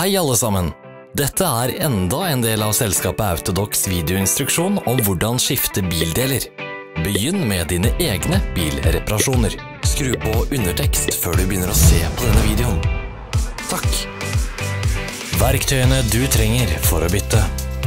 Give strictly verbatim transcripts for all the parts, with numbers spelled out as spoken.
Hei alle sammen! Dette er enda en del av selskapet Autodocs videoinstruksjon om hvordan skifte bildeler. Begynn med dine egne bilreparasjoner. Skru på undertekst før du begynner å se på denne videoen. Takk! Verktøyene du trenger for å bytte.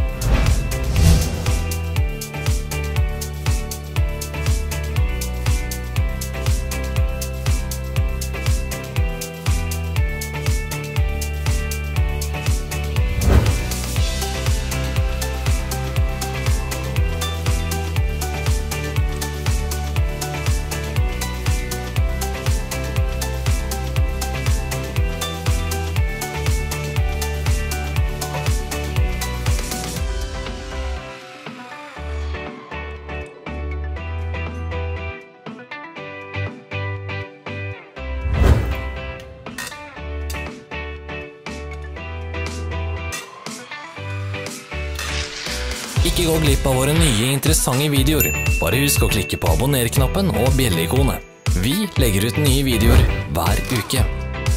Ikke gå glipp av våre nye interessante videoer. Bare husk å klikke på abonner-knappen og bjelle-ikonet. Vi legger ut nye videoer hver uke.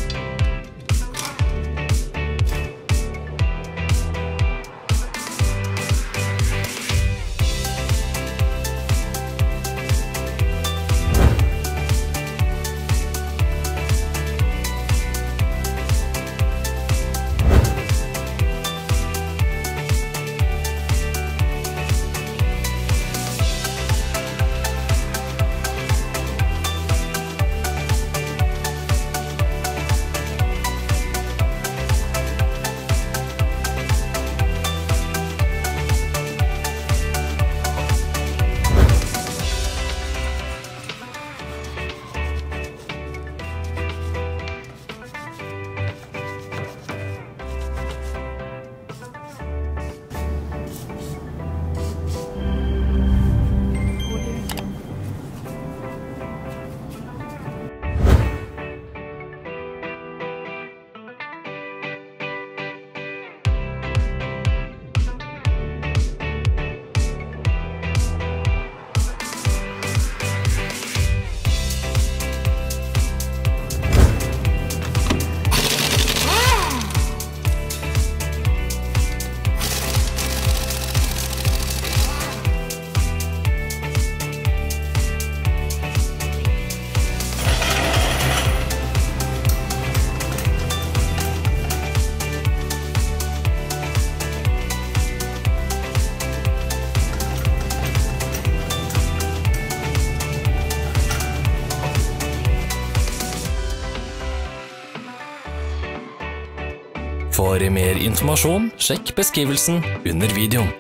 For mer informasjon, sjekk beskrivelsen under videoen.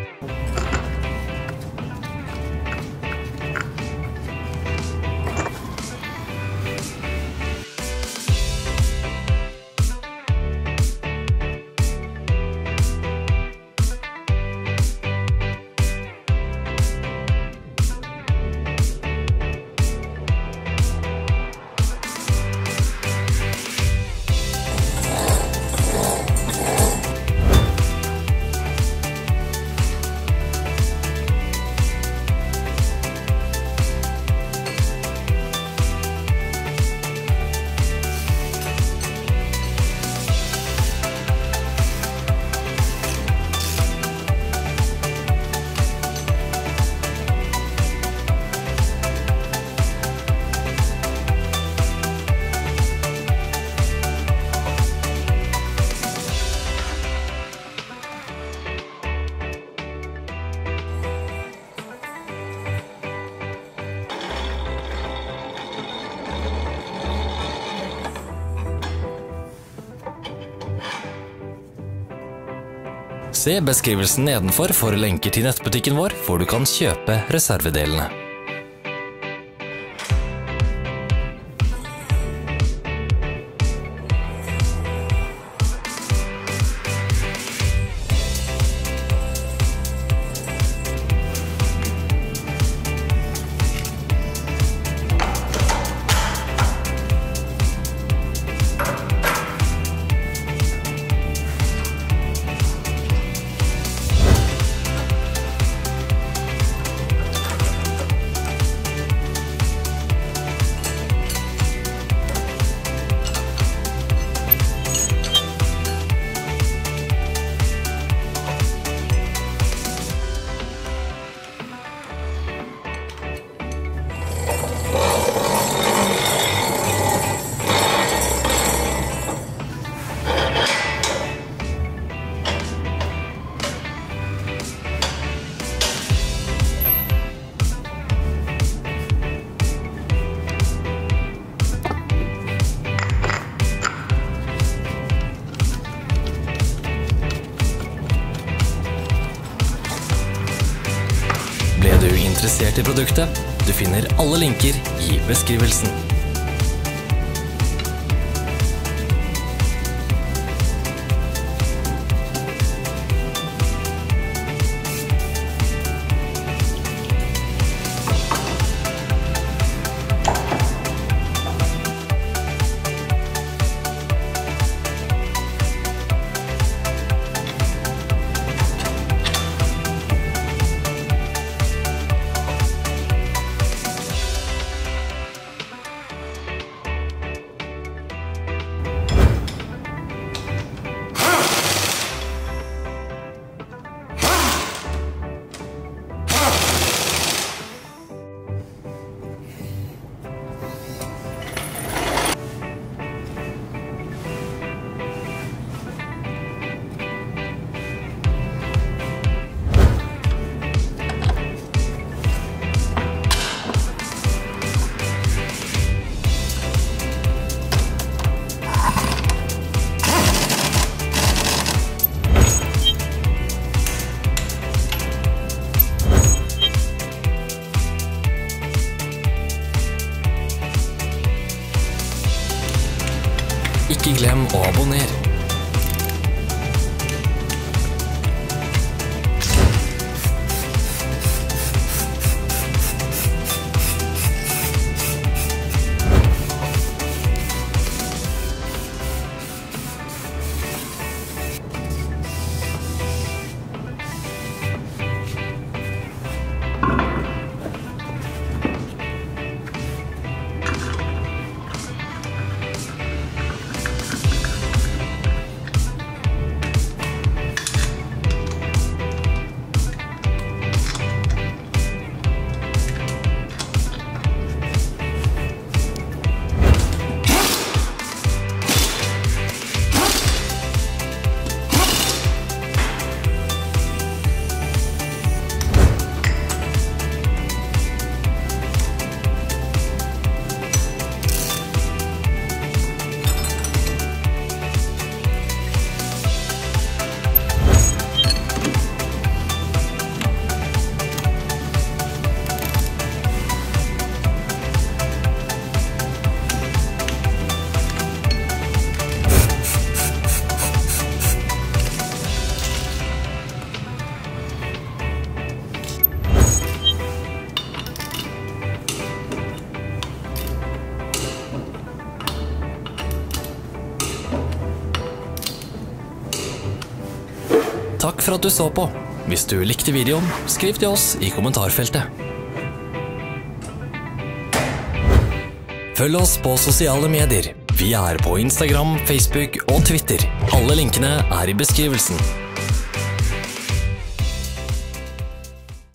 Se beskrivelsen nedenfor for lenker til nettbutikken vår, hvor du kan kjøpe reservedelene. inkludert i produktet. Du finner alle linker i beskrivelsen. Ikke glem å abonnere. Takk for at du så på. Hvis du likte videoen, skriv til oss i kommentarfeltet. Følg oss på sosiale medier. Vi er på Instagram, Facebook og Twitter. Alle linkene er i beskrivelsen.